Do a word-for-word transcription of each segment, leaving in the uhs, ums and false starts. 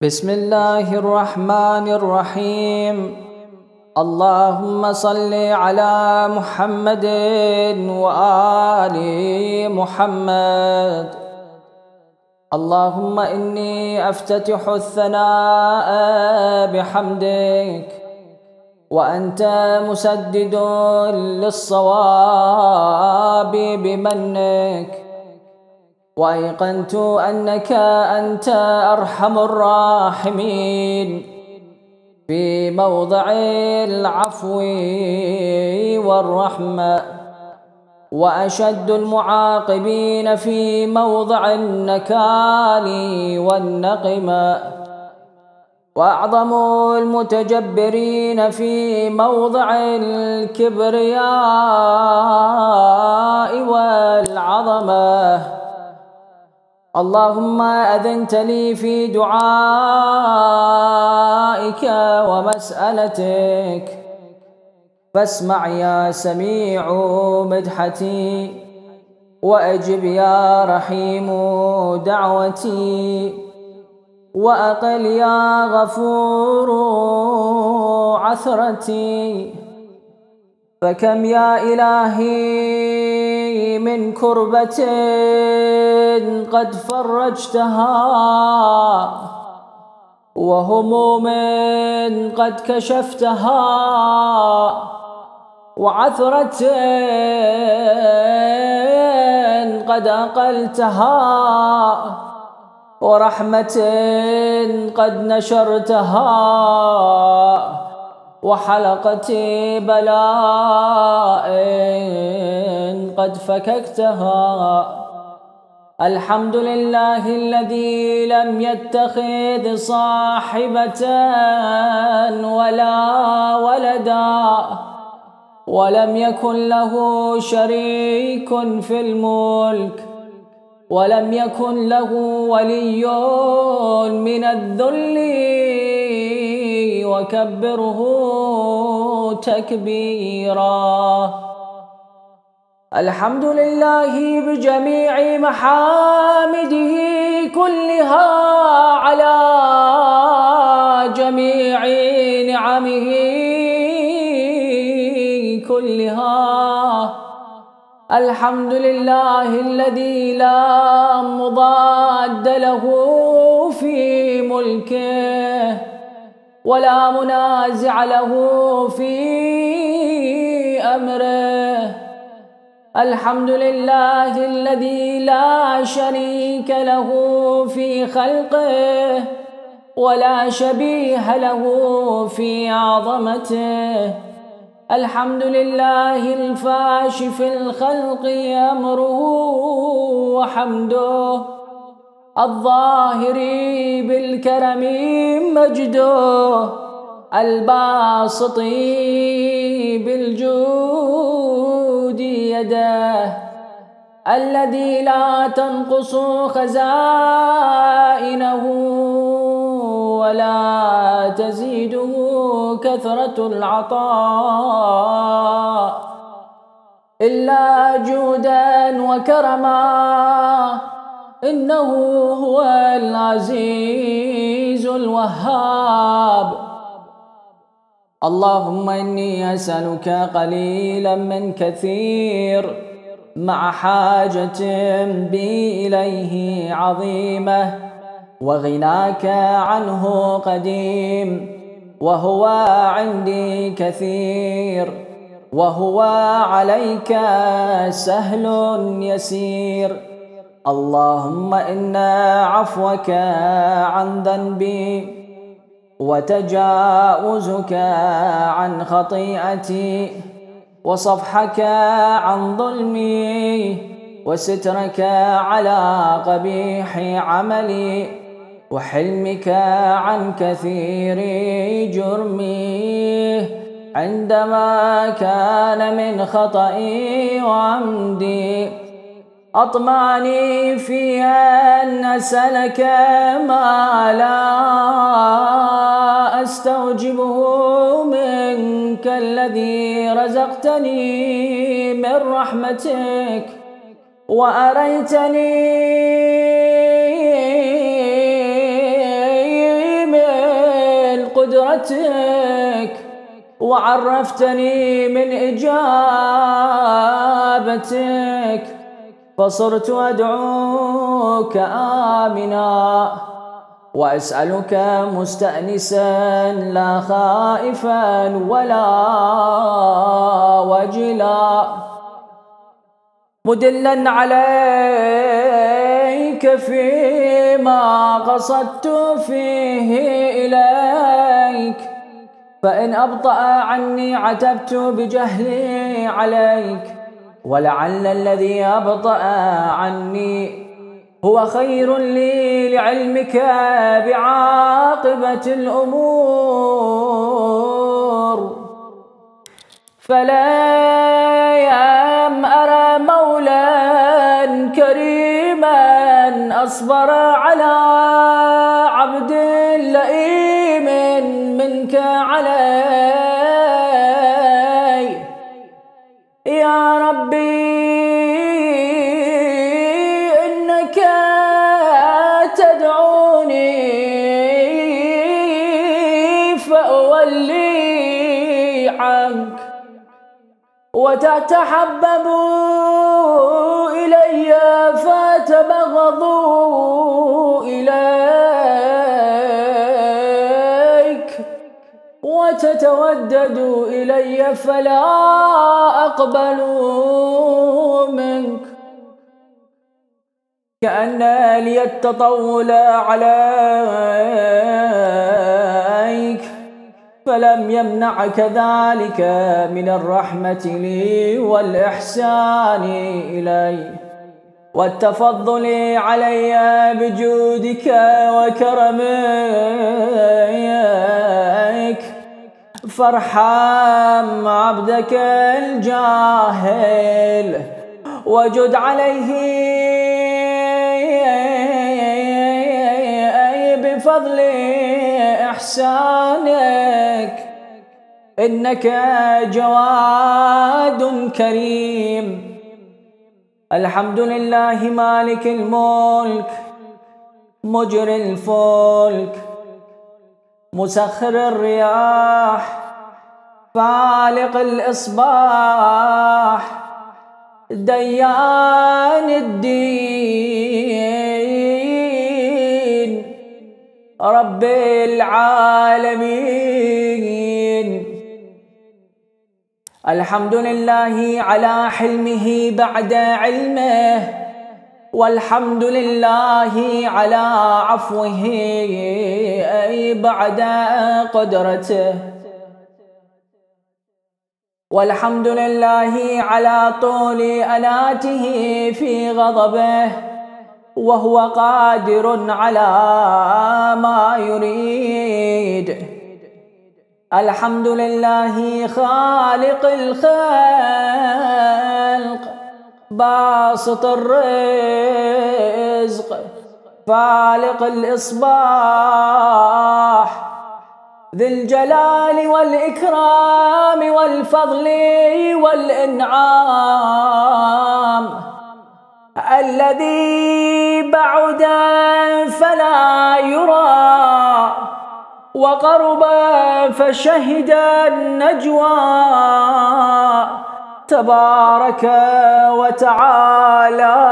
بسم الله الرحمن الرحيم. اللهم صل على محمد وآل محمد. اللهم إني أفتتح الثناء بحمدك، وأنت مسدد للصواب بمنك، وأيقنت أنك أنت أرحم الراحمين في موضع العفو والرحمة، وأشد المعاقبين في موضع النكال والنقمة، وأعظم المتجبرين في موضع الكبرياء والعظمة. اللهم أذنت لي في دعائك ومسألتك، فاسمع يا سميع مدحتي، وأجب يا رحيم دعوتي، وأقل يا غفور عثرتي. فكم يا إلهي من كربة قد فرجتها، وهموم قد كشفتها، وعثرة قد أقلتها، ورحمة قد نشرتها، وحلقة بلاء قد فككتها. الحمد لله الذي لم يتخذ صاحبة ولا ولدا، ولم يكن له شريك في الملك، ولم يكن له ولي من الذل، وكبره تكبيرا. الحمد لله بجميع محامده كلها، على جميع نعمه كلها. الحمد لله الذي لا مضاد له في ملكه، ولا منازع له في أمره. الحمد لله الذي لا شريك له في خلقه، ولا شبيه له في عظمته. الحمد لله الفاش في الخلق أمره وحمده، الظاهر بالكرم مجده، الباسط بالجود يده، الذي لا تنقص خزائنه ولا تزيده كثرة العطاء إلا جودا وكرما. إنه هو العزيز الوهاب. اللهم إني أسألك قليلا من كثير، مع حاجة بي إليه عظيمة، وغناك عنه قديم، وهو عندي كثير، وهو عليك سهل يسير. اللهم إن عفوك عن ذنبي، وتجاوزك عن خطيئتي، وصفحك عن ظلمي، وسترك على قبيح عملي، وحلمك عن كثير جرمي، عندما كان من خطئي وعمدي. أطمعني في أن أسألك ما لا أستوجبه منك، الذي رزقتني من رحمتك، وأريتني بقدرتك وعرفتني من إجابتك، فصرت أدعوك آمنا وأسألك مستأنسا لا خائفا ولا وجلا، مدلا عليك فيما قصدت فيه إليك، فإن أبطأ عني عتبت بجهلي عليك، ولعل الذي أبطأ عني هو خير لي لعلمك بعاقبة الأمور. فلا يام أرى مولا كريما أصبر على عبد لئيم منك علي، يا ربي إنك تدعوني فأولي عنك، وتتحبب إلي فتبغض إليك، وتتودد إلي فلا أقبل منك. كأن لي التطول عليك فلم يمنعك ذلك من الرحمة لي والإحسان إلي والتفضل علي بجودك وكرمك، فارحم عبدك الجاهل وجد عليه بفضل إحسانك، إنك جواد كريم. الحمد لله مالك الملك مجري الفلك مسخر الرياح فالق الإصباح ديان الدين رب العالمين. الحمد لله على حلمه بعد علمه، والحمد لله على عفوه أي بعد قدرته، والحمد لله على طول أناته في غضبه، وهو قادر على ما يريد. الحمد لله خالق الخلق باسط الرزق فالق الإصباح ذي الجلال والإكرام والفضل والإنعام، الذي بعد فلا يرى وقرب فشهد النجوى، تبارك وتعالى.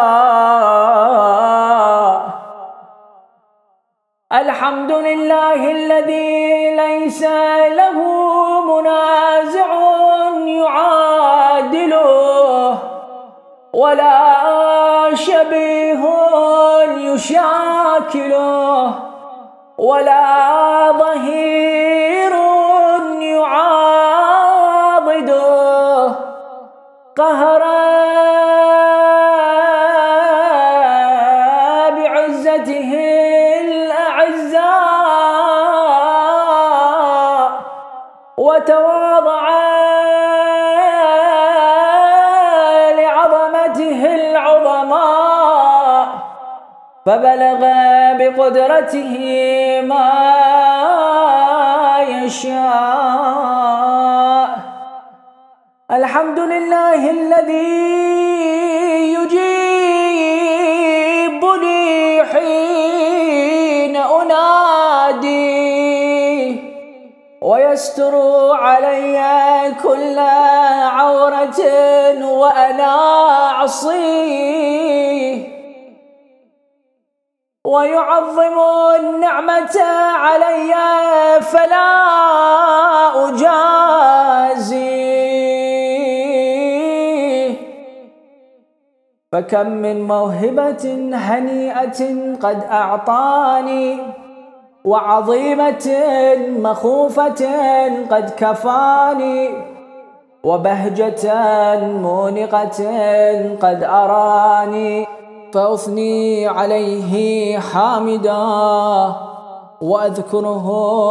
الحمد لله الذي ليس له منازع يعادله ولا شبيه يشاكله ولا ظهير يعاضده، قهر بعزته الأعزاء وتواضع لعظمته العظماء، فبلغ بقدرته ما يشاء. الحمد لله الذي يجيبني حين أنادي ويستر علي كل عورة وأنا أعصيه، ويعظم النعمة علي فلا أجازيه. فكم من موهبة هنيئة قد أعطاني، وعظيمة مخوفة قد كفاني، وبهجة مونقة قد أراني. فأثني عليه حامدا وأذكره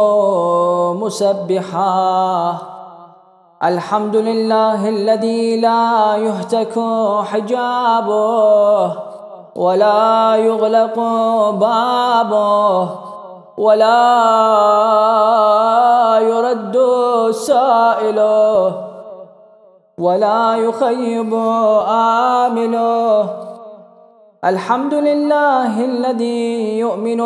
مسبحا. الحمد لله الذي لا يهتك حجابه، ولا يغلق بابه، ولا يرد سائله، ولا يخيب آمله. الحمد لله الذي يؤمن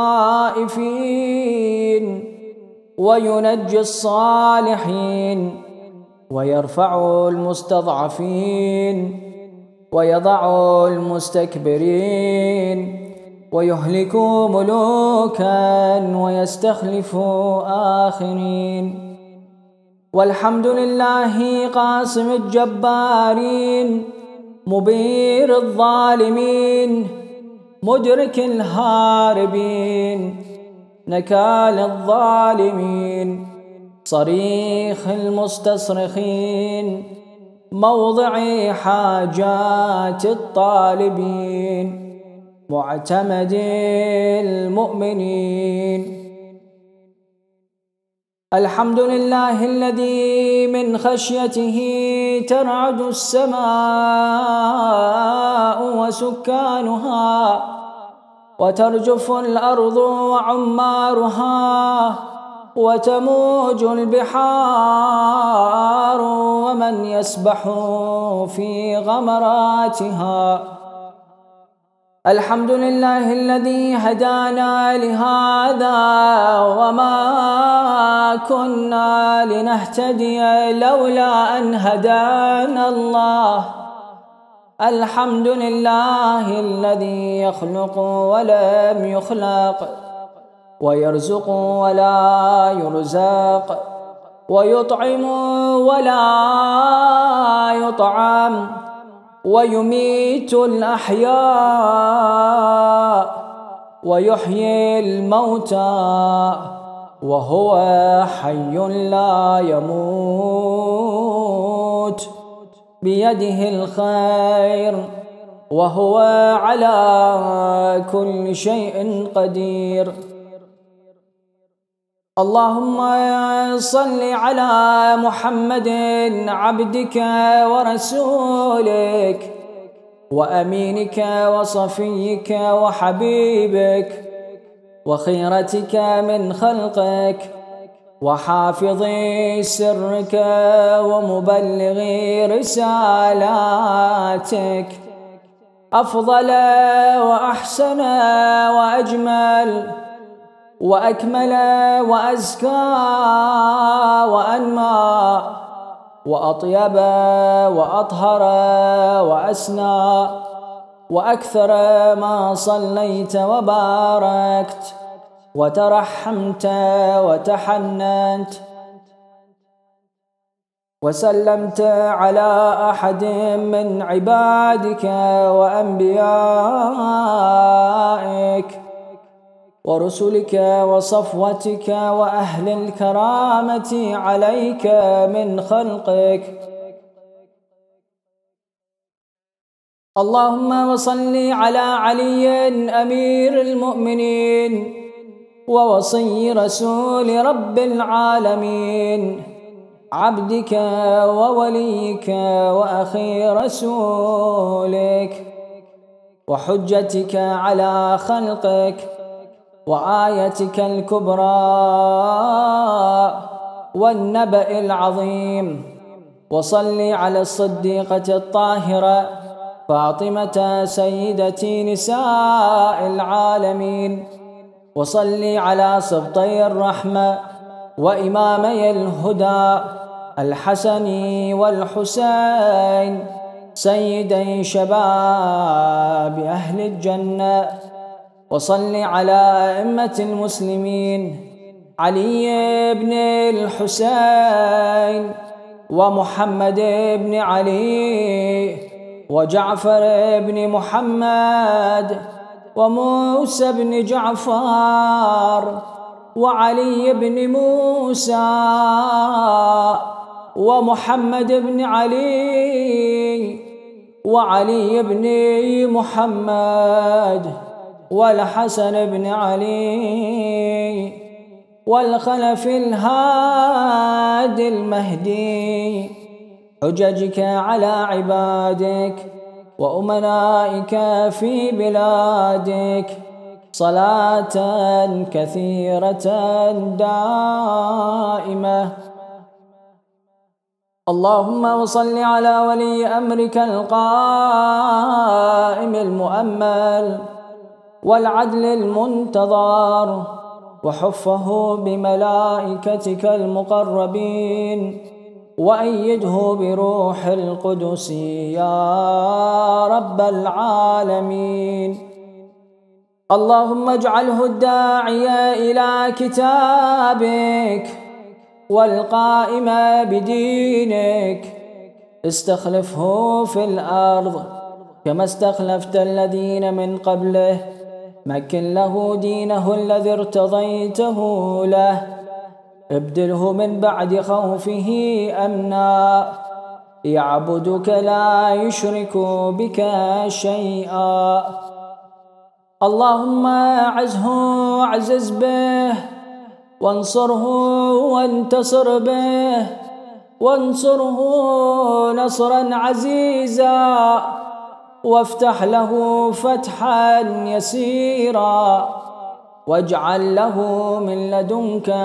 الخائفين وينجي الصالحين، ويرفع المستضعفين، ويضع المستكبرين، ويهلك ملوكا ويستخلف آخرين. والحمد لله قاسم الجبارين، مبير الظالمين، مدرك الهاربين، نكال الظالمين، صريخ المستصرخين، موضع حاجات الطالبين، معتمد المؤمنين. الحمد لله الذي من خشيته ترعد السماء وسكانها، وترجف الأرض وعمارها، وتموج البحار ومن يسبح في غمراتها. الحمد لله الذي هدانا لهذا وما كنا لنهتدي لولا أن هدانا الله. الحمد لله الذي يخلق ولم يخلق، ويرزق ولا يرزق، ويطعم ولا يطعم، ويميت الأحياء، ويحيي الموتى، وهو حي لا يموت، بيده الخير، وهو على كل شيء قدير. اللهم صل على محمد عبدك ورسولك وأمينك وصفيك وحبيبك وخيرتك من خلقك، وحافظ سرك ومبلغ رسالاتك، أفضل وأحسن وأجمل وأكمل وأزكى وأنمى وأطيب وأطهر وأسنى وأكثر ما صليت وباركت وترحمت وتحننت وسلمت على أحد من عبادك وأنبيائك ورسلك وصفوتك وأهل الكرامة عليك من خلقك. اللهم صل على علي أمير المؤمنين ووصي رسول رب العالمين، عبدك ووليك وأخي رسولك، وحجتك على خلقك، وآيتك الكبرى والنبأ العظيم. وصل على الصديقة الطاهرة فاطمة سيدة نساء العالمين، وصل على سبطي الرحمة وإمامي الهدى الحسن والحسين سيدي شباب أهل الجنة، وصل على أئمة المسلمين علي بن الحسين ومحمد بن علي وجعفر بن محمد وموسى بن جعفر وعلي بن موسى ومحمد بن علي وعلي بن محمد والحسن بن علي والخلف الهادي المهدي، حججك على عبادك وأمنائك في بلادك صلاة كثيرة دائمة. اللهم صل على ولي أمرك القائم المؤمل والعدل المنتظر، وحفه بملائكتك المقربين، وأيده بروح القدس يا رب العالمين. اللهم اجعله الداعي إلى كتابك والقائم بدينك، استخلفه في الأرض كما استخلفت الذين من قبله، مكن له دينه الذي ارتضيته له، ابدله من بعد خوفه أمنا، يعبدك لا يشرك بك شيئا. اللهم أعزه واعزز به، وانصره وانتصر به، وانصره نصرا عزيزا، وافتح له فتحا يسيرا، واجعل له من لدنك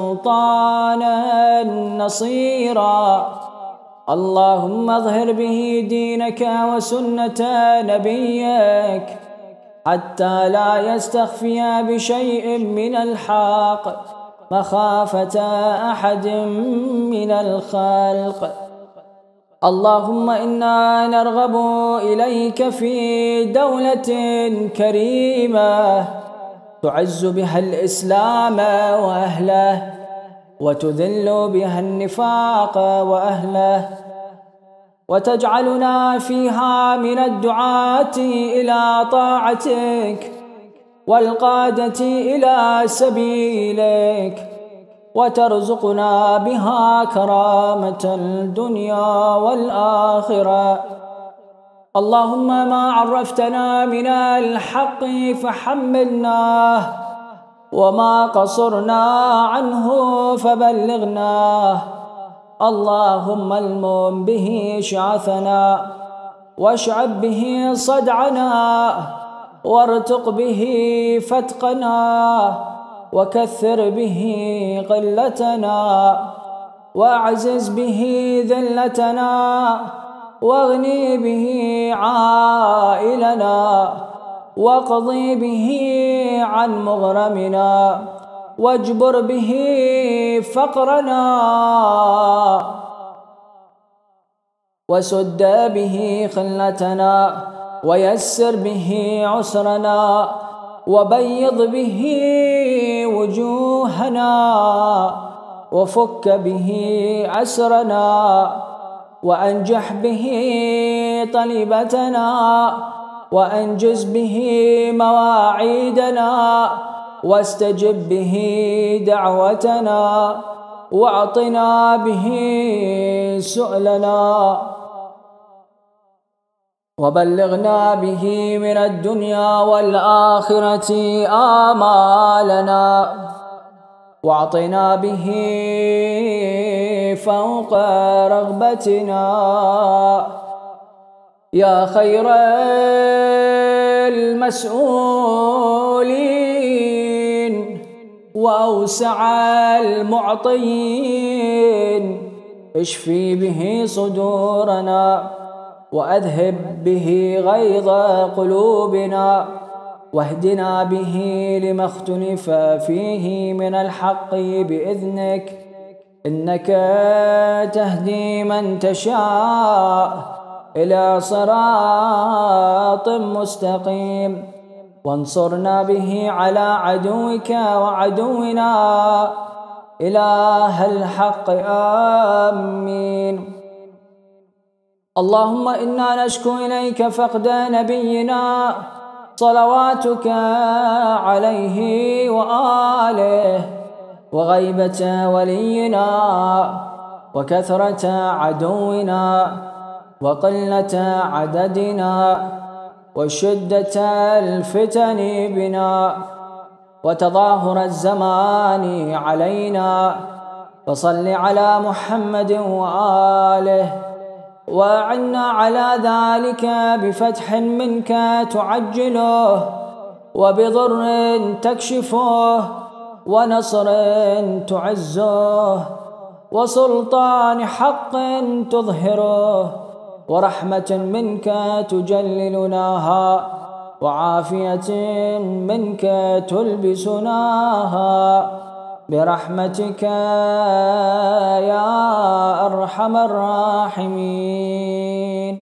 سلطانا نصيرا. اللهم اظهر به دينك وسنة نبيك حتى لا يستخفي بشيء من الحق مخافة أحد من الخلق. اللهم إنا نرغب إليك في دولة كريمة تعز بها الإسلام وأهله، وتذل بها النفاق وأهله، وتجعلنا فيها من الدعاة إلى طاعتك والقادة إلى سبيلك، وترزقنا بها كرامة الدنيا والآخرة. اللهم ما عرفتنا من الحق فحملناه، وما قصرنا عنه فبلغناه. اللهم المم به شعثنا، واشعب به صدعنا، وارتق به فتقنا، وكثر به قلتنا، واعزز به ذلتنا، واغني به عائلنا، واقضي به عن مغرمنا، واجبر به فقرنا، وسد به خلتنا، ويسر به عسرنا، وبيض به وجوهنا، وفك به أسرنا، وأنجح به طلبتنا، وأنجز به مواعيدنا، واستجب به دعوتنا، واعطنا به سؤلنا، وبلغنا به من الدنيا والآخرة آمالنا، واعطنا به فوق رغبتنا يا خير المسؤولين وأوسع المعطين. اشفي به صدورنا، وأذهب به غيظ قلوبنا، واهدنا به لما اختلف فيه من الحق بإذنك، إنك تهدي من تشاء إلى صراط مستقيم، وانصرنا به على عدوك وعدونا إله الحق. آمين. اللهم إنا نشكو إليك فقد نبينا صلواتك عليه وآله، وغيبة ولينا، وكثرة عدونا، وقلة عددنا، وشدة الفتن بنا، وتظاهر الزمان علينا. فصل على محمد وآله، وأعنا على ذلك بفتح منك تعجله، وبضر تكشفه، ونصر تعزه، وسلطان حق تظهره، ورحمة منك تجللناها، وعافية منك تلبسناها، برحمتك يا أرحم الراحمين.